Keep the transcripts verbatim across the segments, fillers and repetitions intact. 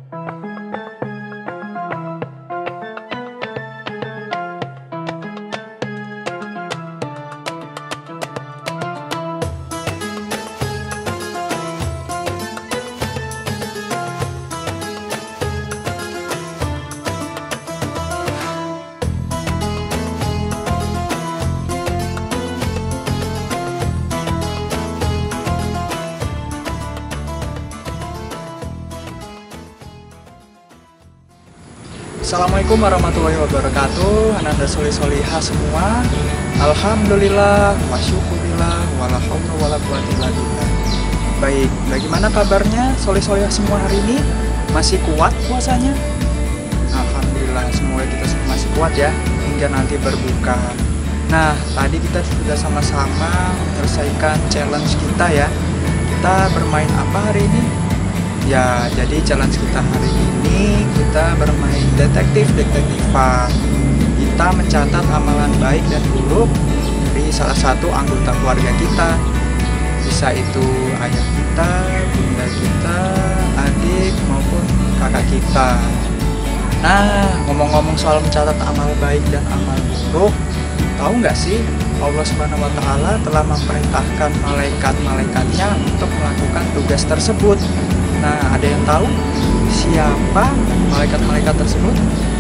Assalamualaikum warahmatullahi wabarakatuh. Ananda solih solihah semua. Alhamdulillah wa syukurillah wala haula wala quwata illa billah. Baik, bagaimana kabarnya solih solihah semua hari ini? Masih kuat puasanya? Alhamdulillah, semoga kita semua masih kuat ya hingga nanti berbuka. Nah, tadi kita sudah sama-sama menyelesaikan challenge kita ya. Kita bermain apa hari ini? Ya, jadi challenge kita hari ini kita bermain detektif-detektifan. Kita mencatat amalan baik dan buruk dari salah satu anggota keluarga kita. Bisa itu ayah kita, bunda kita, adik maupun kakak kita. Nah, ngomong-ngomong soal mencatat amal baik dan amal buruk, tahu nggak sih Allah Subhanahu wa Ta'ala telah memerintahkan malaikat-malaikatnya untuk melakukan tugas tersebut. Nah, ada yang tahu siapa malaikat-malaikat tersebut?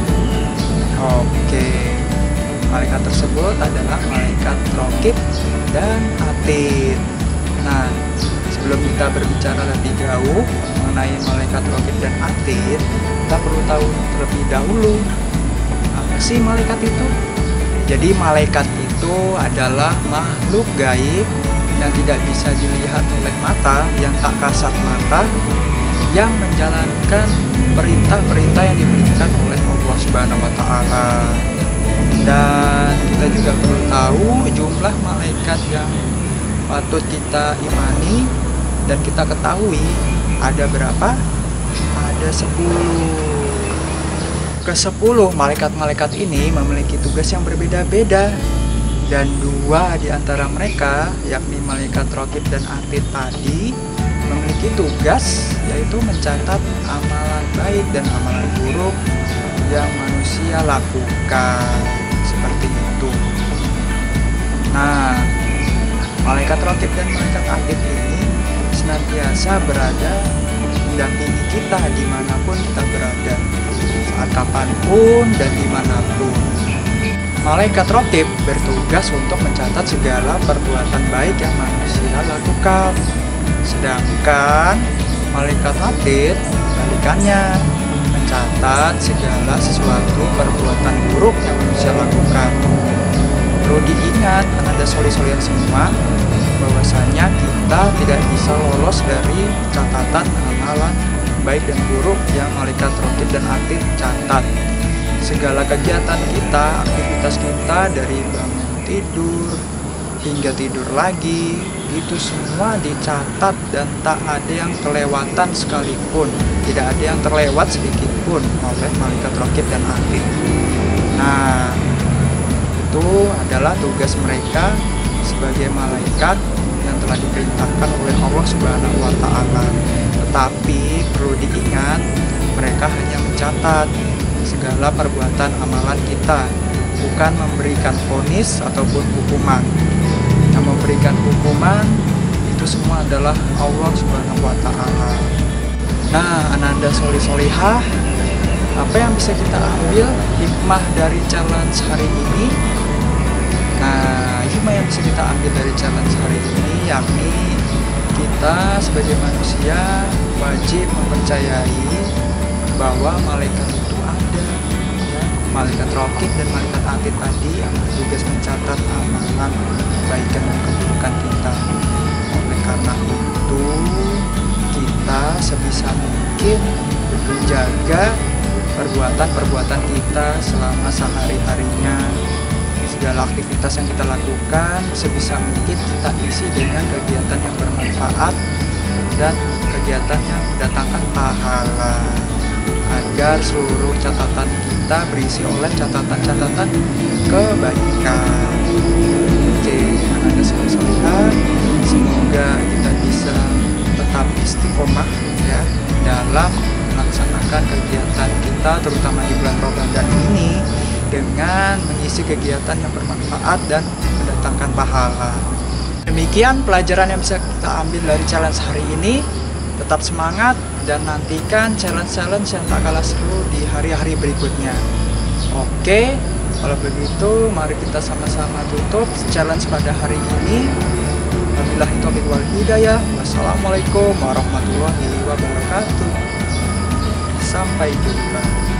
Oke, malaikat tersebut adalah malaikat Raqib dan Atid. Nah, sebelum kita berbicara lebih jauh mengenai malaikat Raqib dan Atid, kita perlu tahu terlebih dahulu apa sih malaikat itu? Jadi malaikat itu adalah makhluk gaib yang tidak bisa dilihat oleh mata, yang tak kasat mata, yang menjalankan perintah-perintah yang diberikan oleh Allah Subhanahu wa Ta'ala. Dan kita juga perlu tahu jumlah malaikat yang patut kita imani dan kita ketahui ada berapa? Ada sepuluh. Kesepuluh malaikat-malaikat ini memiliki tugas yang berbeda-beda. Dan dua di antara mereka, yakni malaikat Raqib dan Atid tadi, memiliki tugas yaitu mencatat amalan baik dan amalan buruk yang manusia lakukan. Seperti itu. Nah, malaikat Raqib dan malaikat Atid ini senantiasa berada mendampingi kita dimanapun kita berada, saat kapanpun dan dimanapun. Malaikat Raqib bertugas untuk mencatat segala perbuatan baik yang manusia lakukan. Sedangkan malaikat Atid kebalikannya, mencatat segala sesuatu perbuatan buruk yang manusia lakukan. Perlu diingat, Anda solih-solihan semua, bahwasanya kita tidak bisa lolos dari catatan amalan baik dan buruk yang malaikat Raqib dan Atid catat. Segala kegiatan kita, aktivitas kita dari bangun tidur hingga tidur lagi, itu semua dicatat dan tak ada yang kelewatan sekalipun. Tidak ada yang terlewat sedikit pun oleh malaikat Raqib dan Atid. Nah, itu adalah tugas mereka sebagai malaikat yang telah diperintahkan oleh Allah Subhanahu wa Ta'ala. Tetapi perlu diingat, mereka hanya mencatat segala perbuatan amalan kita, bukan memberikan vonis ataupun hukuman. Yang memberikan hukuman itu semua adalah Allah Subhanahu wa Ta'ala. Nah, Ananda solih solihah, apa yang bisa kita ambil hikmah dari challenge hari ini? Nah, hikmah yang bisa kita ambil dari challenge hari ini yakni kita sebagai manusia wajib mempercayai bahwa malaikat itu ada, ya. Malaikat Raqib dan malaikat Atid tadi yang bertugas mencatat amalan kebaikan dan keburukan kita. Oleh karena itu, kita sebisa mungkin menjaga perbuatan-perbuatan kita selama sehari-harinya. Segala aktivitas yang kita lakukan sebisa mungkin kita isi dengan kegiatan yang bermanfaat dan kegiatan yang mendatangkan pahala, agar seluruh catatan kita berisi oleh catatan-catatan kebaikan. Oke, Anda solih-solihah, semoga kita bisa tetap istiqomah ya dalam melaksanakan melanjutkan kegiatan kita terutama di bulan Ramadan ini dengan mengisi kegiatan yang bermanfaat dan mendatangkan pahala. Demikian pelajaran yang bisa kita ambil dari challenge hari ini. Tetap semangat dan nantikan challenge-challenge yang tak kalah seru di hari-hari berikutnya. Oke, kalau begitu mari kita sama-sama tutup challenge pada hari ini. Wabillahi taufiq wal hidayah. Wassalamualaikum warahmatullahi wabarakatuh. Sampai jumpa.